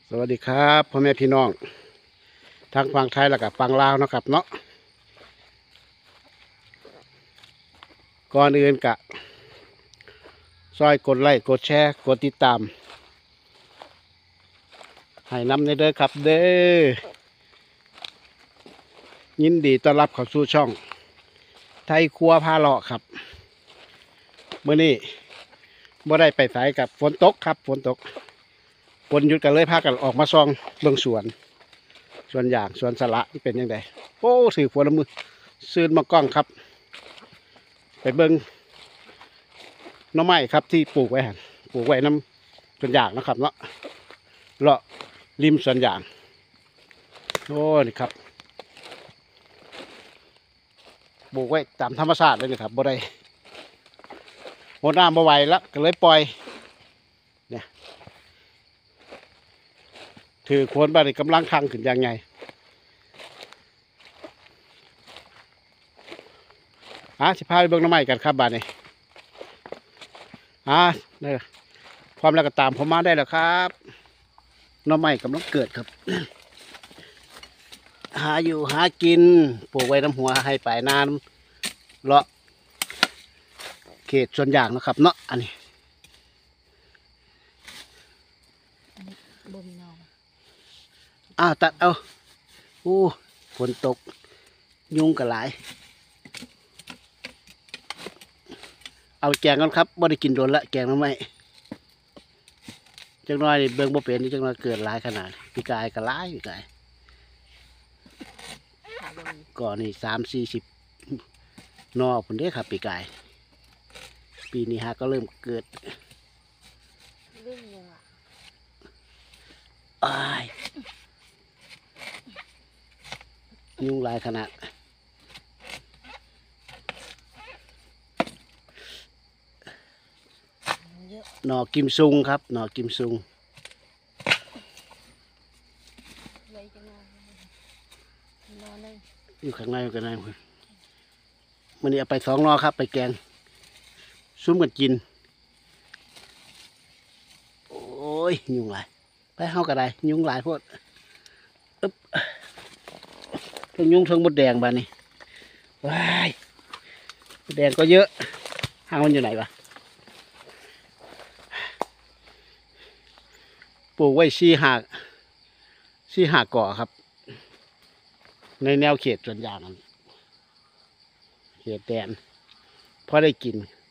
สวัสดีครับพ่อแม่พี่น้องทั้งฝั่งไทยและกับฝั่งลาวนะครับเนาะก่อนอื่นกะซอยกดไลค์กดแชร์กดติดตามให้นำในเด้อครับเด้อยินดีต้อนรับเข้าสู่ช่องไทยครัวพาเลาะครับเมื่อนี้บ่ได้ไปสายกับฝนตกครับฝนตกฝนหยุดกันเลยพากันออกมาซองเบิ่งสวนอย่างสวนสละที่เป็นยังไงโอ้ถือฝนละมือซื้อมากล้องครับไปเบิ่งหน่อไม้ครับที่ปลูกไว้น้ำสวนอย่างนะครับเนาะเลาะริมสวนอย่างโอ้นี่ครับปลูกไว้ตามธรรมชาติเลยนะครับบ่ได้โหน้ำบ่ไหวแล้วก็เลยปล่อยเนี่ยถือโคนบาริกำลังคังขึ้นยังไงสิพาไปเบิ่งหน่อไม้กันครับบ้านนี้เนี่ยความแล้วก็ตามผมมาได้แล้วครับหน่อไม้กำลังเกิดครับ หาอยู่หากินปลูกไว้น้ำหัวให้ปลายน้ำเลาะเขตส่วนอย่างนะครับเนาะอันนี้บ่มีนอตัดเอาฝนตกยุงกระหลายเอาแกงกันครับบ่ได้กินโดนละแกงหน่อไม้จังน้อยนี่เบิ่งบ่เป็นนี่จังน้อยเกิดหลายขนาดปีกายก็หลายปีกายก่อนนี่30-40นอผลเด้อครับปีกายปีนี้ก็เริ่มเกิดเรื่องยังยุงหลายขนาดหน่อกิมซุงครับหน่อกิมซุงอยู่ข้างในกันนะมันนี่เอาไป2 นอครับไปแกงซุ้มกันกินโอ้ยยุงหลายไปเฮากันได้ยุงหลายพวกทั้งยุงทั้งมดแดงบ้านนี้ว้ายมดแดงก็เยอะหางมันอยู่ไหนวะปลูกไว้4-5ก่อครับในแนวเขตส่วนอย่างนั้นเขตแดนพอได้กิน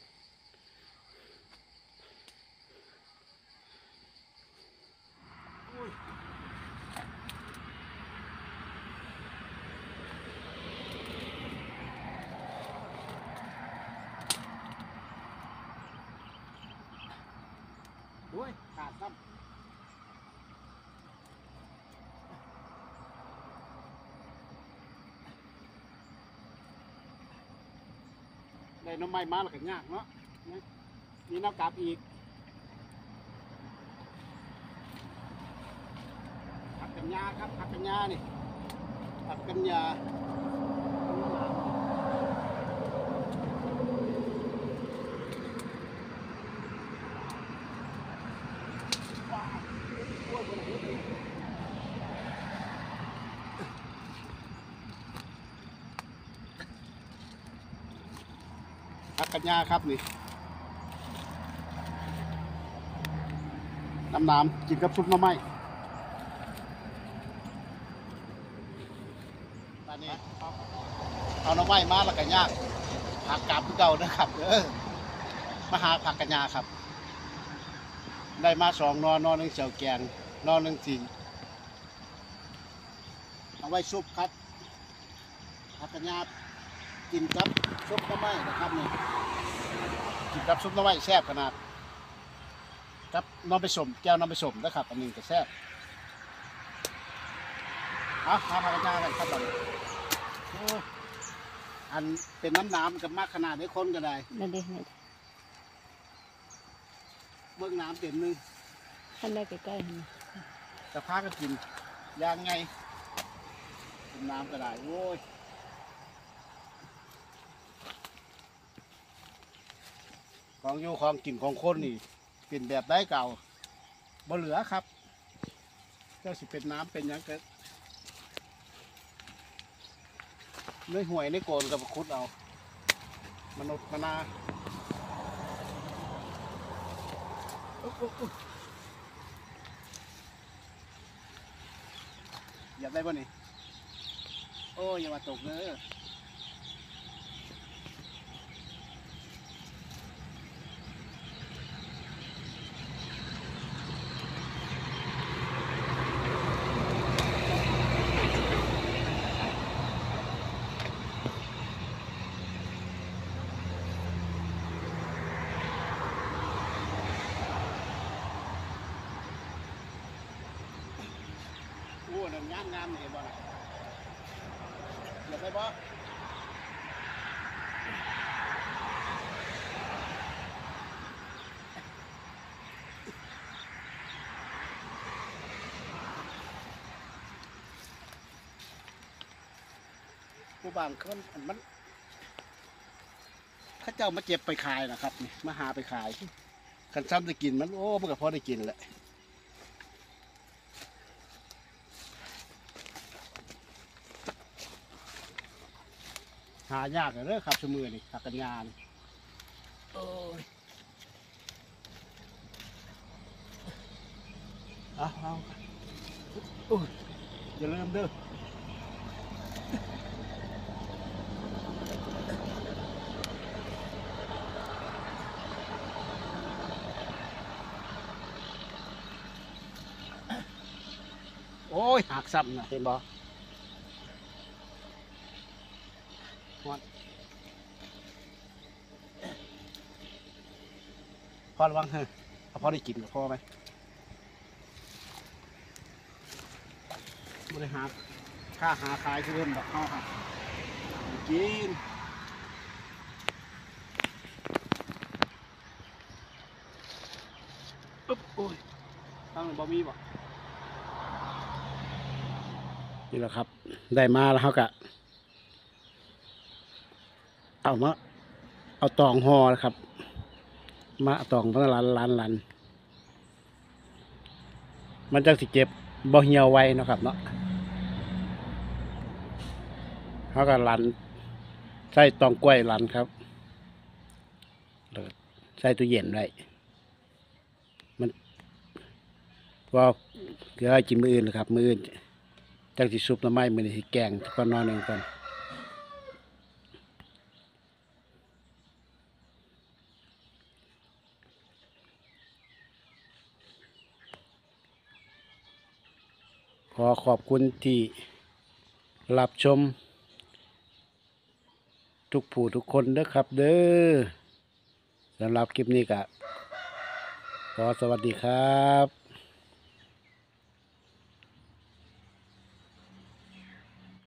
ขาดซ้ำได้น้ำไม้มาแล้วก็ยากเนาะมีน้ำกลับอีกผักกัญญาครับผักกัญญานี่ผักกัญญาผักกัญญาครับนี่น้ำกินกับซุปหน่อไม้ตอนนี้เอาหน่อไม้มาแล้วก็ยากผักกาบที่เก่านะครับมาหาผักกัญญาครับได้มา2 นอหนึ่งเจียวแกงนอหนึ่งสิเอาไว้ซุปครับผักกัญญากินกับซุปหน่อไม้นะครับนี่กินกับซุปหน่อไม้แซ่บขนาดครับน้องไปสมแก้วน้องไปสมนะครับอันนี้ก็แซ่บหาผักกัญญากันครับอันเป็นน้ำกับมากขนาดได้คนก็ได้นั่นดิเบื้องน้ำเต็มนึงท่านได้ใกล้ๆนะจะพากันกินย่างไงกินน้ำก็ได้โว้ยของอยู่ของกินของคนนี่เป็นแบบได้เก่าบ่เหลือครับจ้าสิเป็นน้ำเป็นหยังก็ในห่วยในโกนกับคุดเอามนุษย์มนาอุ๊ยอยากได้ป่ะนี่โอ้ยอย่ามาตกเนอะโอ้นั่นงามเห็นบ่น่ะอยากได้บ่ผู้บางคนมันเข้าเจ้ามาเจ็บไปขายนะครับนี่มาหาไปขายคันซ้ำได้กินมันโอ้มันก็พอได้กินแหละหายากเลยครับชั่วมือนี่หักกันยานโอ้ยเอาโอ้ยอย่าลืมเด้อโอ้ยหักซ้ำนะเห็นบ่พอระวังเถอะเอาพอได้กินกับพ่อไหมบริหารค่าหาขายคือเริ่มดอกเข้าครับกินปึ๊บโอ้ยตั้งบะหมี่บ่นี่แหละครับ ได้มาแล้วเขากะเอาตองห่อนะครับ มาตองพันลันมันจะสิเก็บบ่เหี่ยวไว้นะครับเนาะเขาก็ลันใส่ตองกล้วยลันครับใส่ตู้เย็นไว้มันว่าเดี๋ยวกินมื้ออื่นนะครับมื้ออื่นจังสิซุปหน่อไม้มื้อนี้สิแกงก่อนนอนหนึ่งก่อนขอขอบคุณที่รับชมทุกผู้ทุกคนเด้อครับเด้อสำหรับคลิปนี้ก็ขอสวัสดีครับ